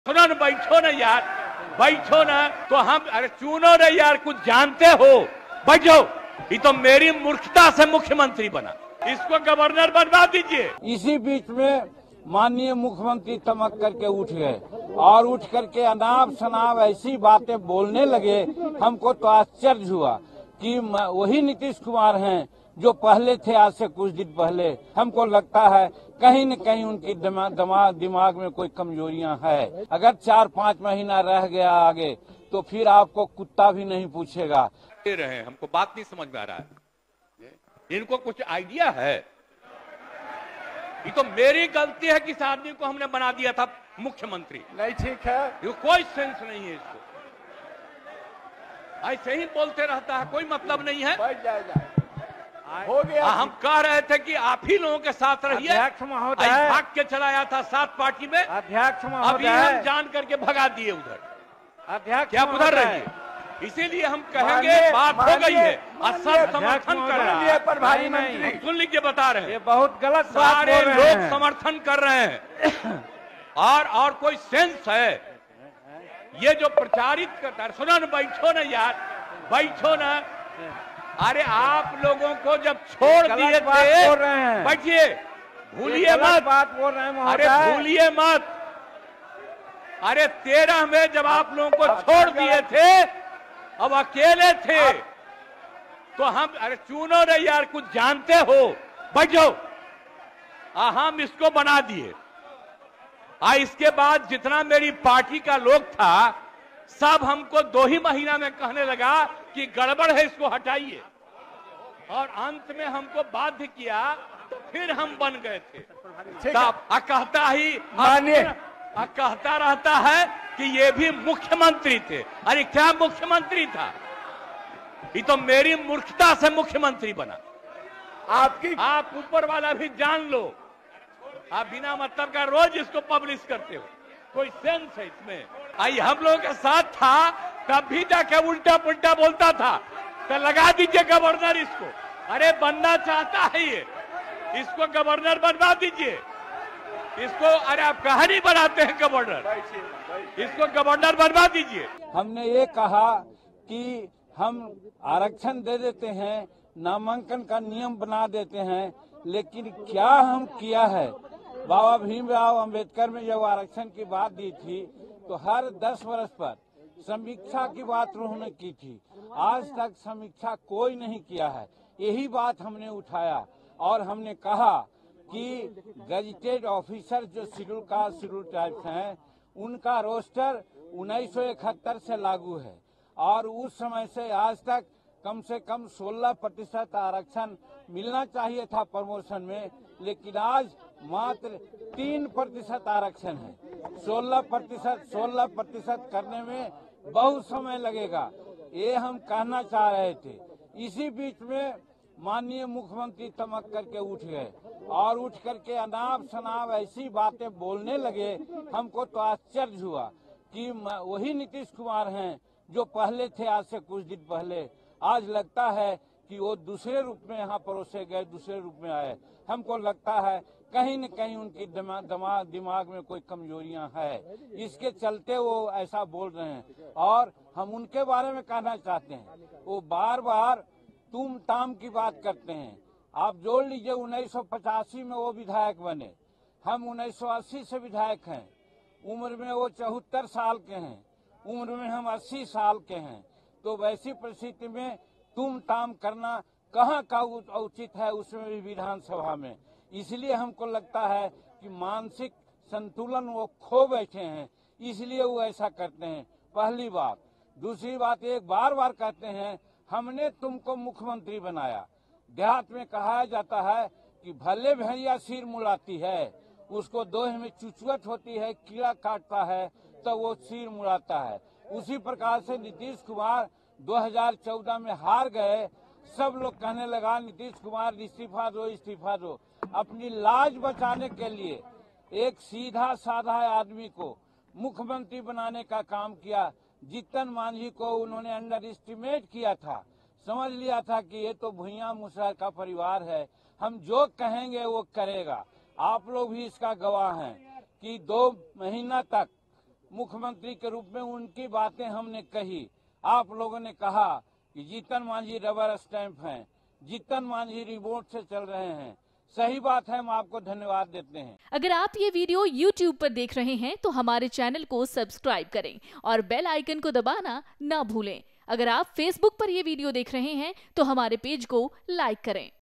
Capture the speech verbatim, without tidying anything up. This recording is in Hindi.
सुनो न, बैठो ना यार, बैठो ना। तो हम अरे चुनो ना यार, कुछ जानते हो? बैठो। ये तो मेरी मूर्खता से मुख्यमंत्री बना, इसको गवर्नर बनवा दीजिए। इसी बीच में माननीय मुख्यमंत्री चमक करके उठ गए और उठ करके अनाप शनाप ऐसी बातें बोलने लगे। हमको तो आश्चर्य हुआ कि वही नीतीश कुमार हैं जो पहले थे आज से कुछ दिन पहले। हमको लगता है कहीं न कहीं उनकी दिमाग दिमाग में कोई कमजोरियां है। अगर चार पाँच महीना रह गया आगे तो फिर आपको कुत्ता भी नहीं पूछेगा। रहे हमको बात नहीं समझ में आ रहा है, इनको कुछ आइडिया है? ये तो मेरी गलती है कि इस आदमी को हमने बना दिया था मुख्यमंत्री। नहीं ठीक है, ये कोई सेंस नहीं है इसको, ऐसे ही बोलते रहता है, कोई मतलब नहीं है। बैठ जाएगा, हो गया। आ, हम कह रहे थे कि आप ही लोगों के साथ रहिए। अध्यक्ष महोदय भाग के चलाया था सात पार्टी में, अध्यक्ष अभी महोदय हम जान करके भगा दिए उधर। अध्यक्ष क्या उधर रहिए, इसीलिए हम कहेंगे बात हो गई है और सब समर्थन कर रहे हैं। प्रभारी मंत्री सुन लीजिए, बता रहे हैं, ये बहुत गलत बात सारे बोल रहे लोग हैं। समर्थन कर रहे हैं। और और कोई सेंस है ये जो प्रचारित करता है? सुनो न, बैठो ना यार, बैठो ना। अरे आप लोगों को जब छोड़ दिए थे, बैठिए, भूलिए मत बात बोल रहे हैं। अरे भूलिए मत। अरे तेरह में जब आप लोगों को छोड़ दिए थे, अब अकेले थे, तो हम अरे चुनो ना यार, कुछ जानते हो? बैठो। हम इसको बना दिए। आ इसके बाद जितना मेरी पार्टी का लोग था सब हमको दो ही महीना में कहने लगा कि गड़बड़ है, इसको हटाइए। और अंत में हमको बाध्य किया, तो फिर हम बन गए थे। तब आ कहता ही मानिए, आ कहता रहता है कि ये भी मुख्यमंत्री थे। अरे क्या मुख्यमंत्री था? ये तो मेरी मूर्खता से मुख्यमंत्री बना। आपकी आप ऊपर वाला भी जान लो, आप बिना मतलब का रोज इसको पब्लिश करते हो, कोई सेंस है इसमें? आई हम लोगों के साथ था तब भी जाके उल्टा पुल्टा बोलता था, तो लगा दीजिए गवर्नर इसको। अरे बनना चाहता है ये, इसको गवर्नर बनवा दीजिए इसको। अरे आप कहानी बनाते हैं गवर्नर, इसको गवर्नर बनवा दीजिए। हमने ये कहा कि हम आरक्षण दे देते हैं, नामांकन का नियम बना देते हैं, लेकिन क्या हम किया है? बाबा भीमराव अंबेडकर में जब आरक्षण की बात दी थी तो हर दस वर्ष पर समीक्षा की बात उन्होंने की थी। आज तक समीक्षा कोई नहीं किया है। यही बात हमने उठाया और हमने कहा कि गजेटेड ऑफिसर जो शेड्यूल कास्ट शेड्यूल ट्राइब्स हैं, उनका रोस्टर उन्नीस सौ इकहत्तर से लागू है और उस समय से आज तक कम से कम सोलह प्रतिशत आरक्षण मिलना चाहिए था प्रमोशन में, लेकिन आज मात्र तीन प्रतिशत आरक्षण है। सोलह प्रतिशत सोलह प्रतिशत करने में बहुत समय लगेगा, ये हम कहना चाह रहे थे। इसी बीच में माननीय मुख्यमंत्री चमक करके उठ गए और उठ करके अनाप शनाप ऐसी बातें बोलने लगे। हमको तो आश्चर्य हुआ कि वही नीतीश कुमार हैं जो पहले थे आज से कुछ दिन पहले। आज लगता है कि वो दूसरे रूप में यहाँ परोसे गए, दूसरे रूप में आए। हमको लगता है कहीं न कहीं उनकी दिमाग दिमाग दिमाग में कोई कमजोरियां है, इसके चलते वो ऐसा बोल रहे हैं। और हम उनके बारे में कहना चाहते हैं, वो बार बार तुम ताम की बात करते हैं। आप जोड़ लीजिए, उन्नीस सौ पचासी में वो विधायक बने, हम उन्नीस सौ अस्सी से विधायक हैं। उम्र में वो चौहत्तर साल के हैं, उम्र में हम अस्सी साल के हैं। तो वैसी परिस्थिति में तुम ताम करना कहाँ का उचित है, उसमें भी विधानसभा में। इसलिए हमको लगता है कि मानसिक संतुलन वो खो बैठे हैं, इसलिए वो ऐसा करते हैं। पहली बात। दूसरी बात, एक बार बार कहते हैं हमने तुमको मुख्यमंत्री बनाया। देहात में कहा जाता है कि भले भेड़िया सिर मुड़ाती है, उसको दोहे में चुचुअट होती है, कीड़ा काटता है तो वो सिर मुड़ाता है। उसी प्रकार से नीतीश कुमार दो हज़ार चौदह में हार गए। सब लोग कहने लगा नीतीश कुमार इस्तीफा दो, इस्तीफा दो। अपनी लाज बचाने के लिए एक सीधा साधा आदमी को मुख्यमंत्री बनाने का काम किया। जीतन मांझी को उन्होंने अंडर एस्टिमेट किया था, समझ लिया था कि ये तो भुइयां मुसहर का परिवार है, हम जो कहेंगे वो करेगा। आप लोग भी इसका गवाह हैं कि दो महीना तक मुख्यमंत्री के रूप में उनकी बातें हमने कही। आप लोगों ने कहा कि जीतन मांझी रबर स्टैंप हैं, जीतन मांझी रिमोट से चल रहे हैं। सही बात है, हम आपको धन्यवाद देते हैं। अगर आप ये वीडियो यूट्यूब पर देख रहे हैं तो हमारे चैनल को सब्सक्राइब करें और बेल आइकन को दबाना ना भूलें। अगर आप फेसबुक पर ये वीडियो देख रहे हैं तो हमारे पेज को लाइक करें।